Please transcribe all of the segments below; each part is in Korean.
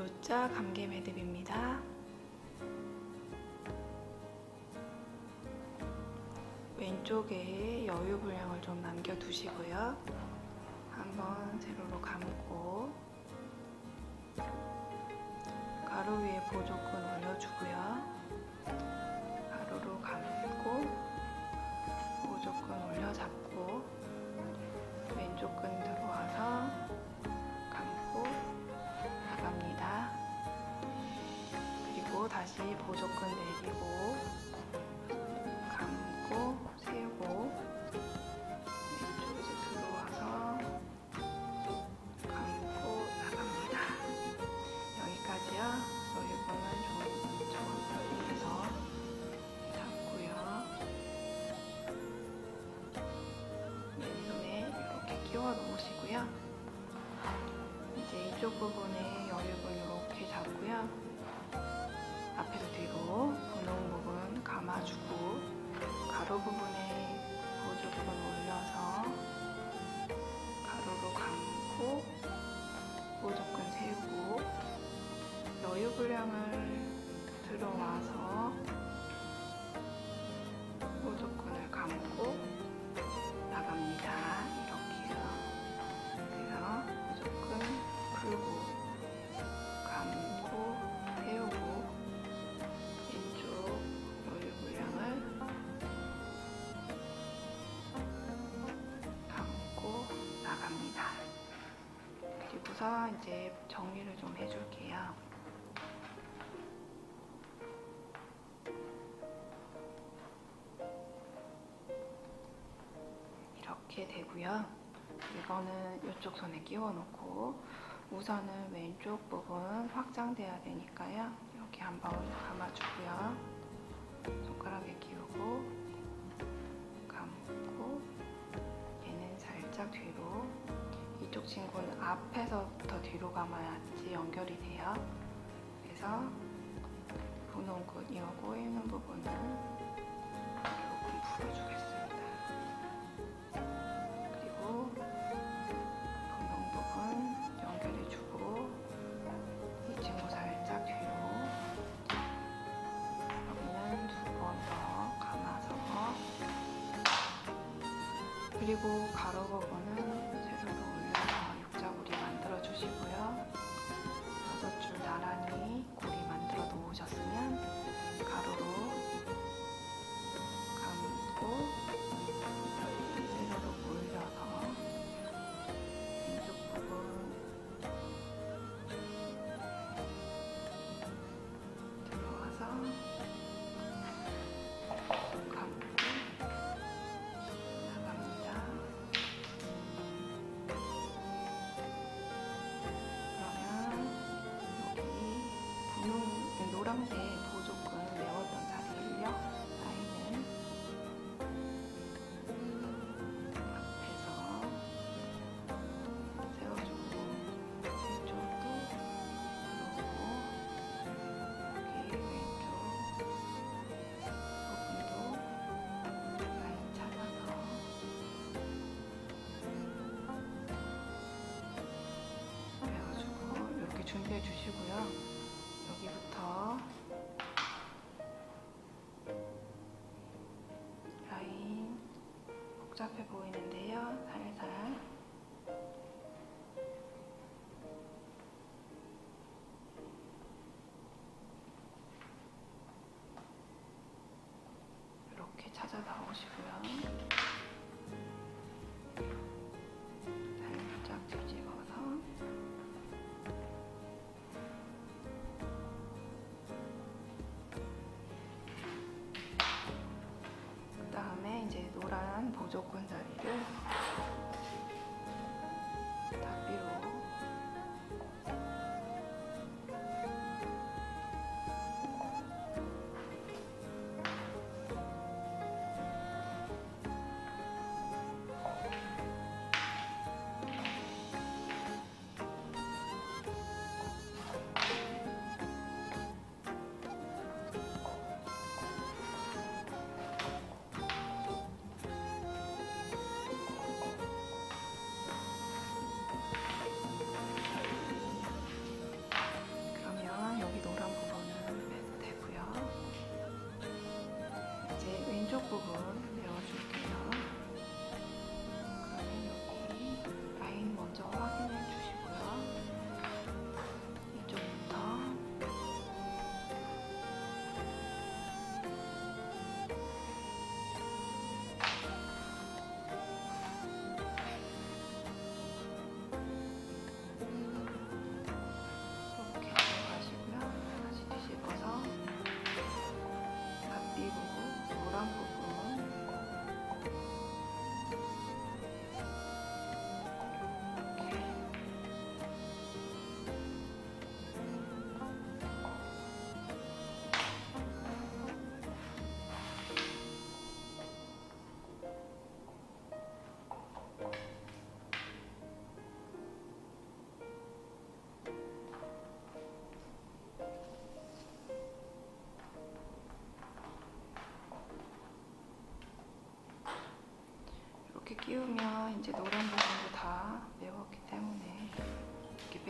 U자 감개 매듭입니다. 왼쪽에 여유 분량을 좀 남겨두시고요. 한번 세로로 감고 가로 위에 보조끈 올려주고요. 가로로 감고 보조끈 올려잡고 왼쪽 끈 들어와서 감고 나갑니다. 그리고 다시 보조끈 내리고 감고 세우고 왼쪽에서 들어와서 감고 나갑니다. 여기까지요. 여유분은 좀 정리해서 잡고요. 왼손에 이렇게 끼워 놓으시고요. 이제 이쪽 부분에 여유분 이렇게 잡고요. 앞에서 뒤로 분홍 부분 감아주고 가로 부분에 보조끈 올려서 가로로 감고 보조끈 세우고 여유 분량을 들어와서 보조끈을 감고 나갑니다. 이렇게요. 그래서 보조끈 풀고 감고 세우고 왼쪽 여유 분량을 감고 나갑니다. 그리고서 이제 정리를 좀 해줄게요. 이렇게 되고요. 이거는 이쪽 손에 끼워 놓고 우선은 왼쪽 부분 확장돼야 되니까요. 여기 한번 감아주고요. 손가락에 끼우고 감고 얘는 살짝 뒤로, 이쪽 친구는 앞에서부터 뒤로 감아야지 연결이 돼요. 그래서 분홍끈 이어 꼬이는 부분은 조금 풀어주겠습니다. 그리고 분홍 부분 연결해주고 이 친구 살짝 뒤로, 여기는 두 번 더 감아서, 그리고 가로 부분은 세로로 올려서 육자고리 만들어 주시고요. 6줄 나란히 고리 만들어 놓으셨으면 가로로 감고 세로로 올려서 왼쪽 부분 들어와서 감고 나갑니다. 노란색 보조끈 메웠던 자리를요, 라인을 앞에서 세워주고 뒤쪽도 놓고 여기 왼쪽 부분도 라인 찾아서 메워주고 이렇게 준비해 주시고요. 여기부터 라인 복잡해 보이는데요. 살살 이렇게 찾아 나오시고요. 살짝 뒤집어서 이제 노란 보조끈 자리를 닫비로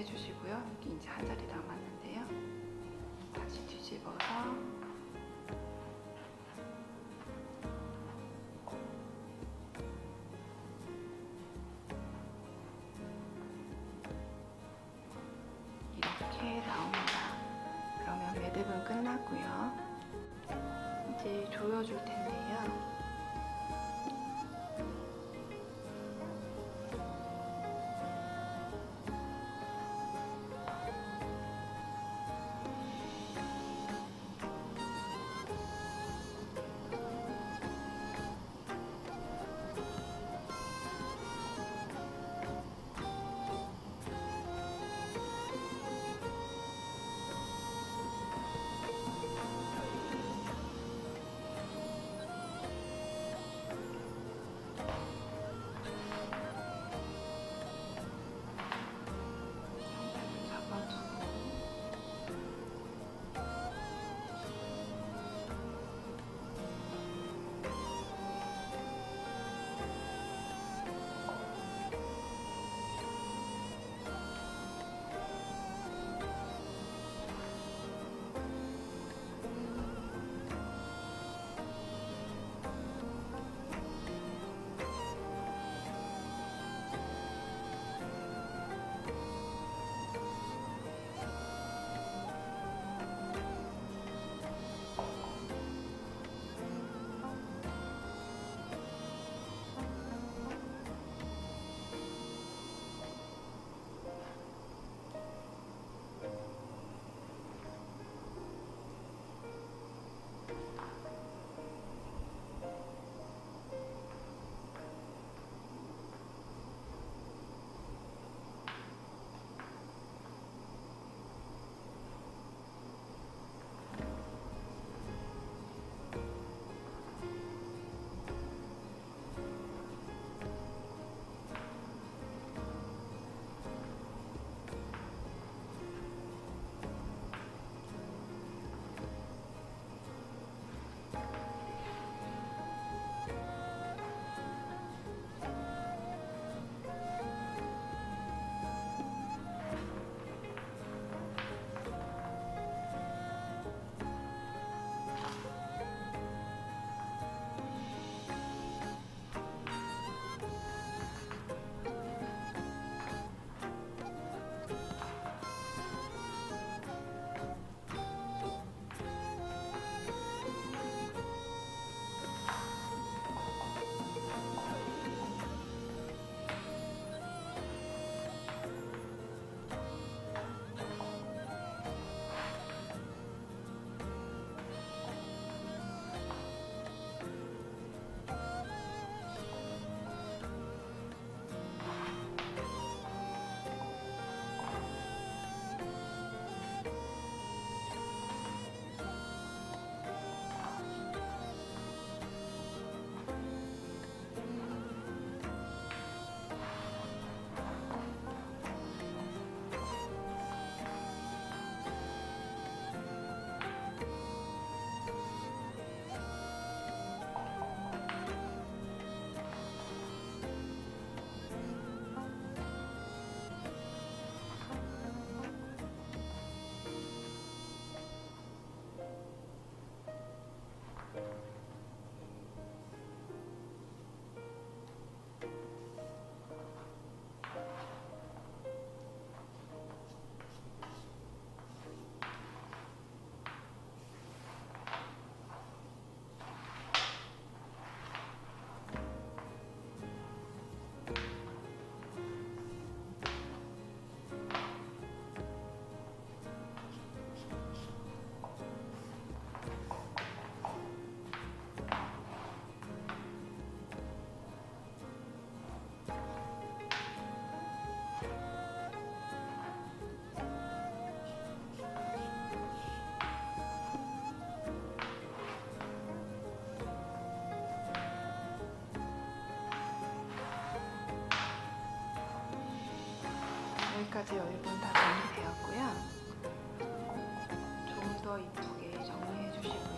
주시고요. 여기 이제 한 자리 남았는데요. 다시 뒤집어서 이렇게 나옵니다. 그러면 매듭은 끝났고요. 이제 조여줄 텐데요. 여기까지 여유분 다 정리되었고요. 좀 더 이쁘게 정리해 주시고요.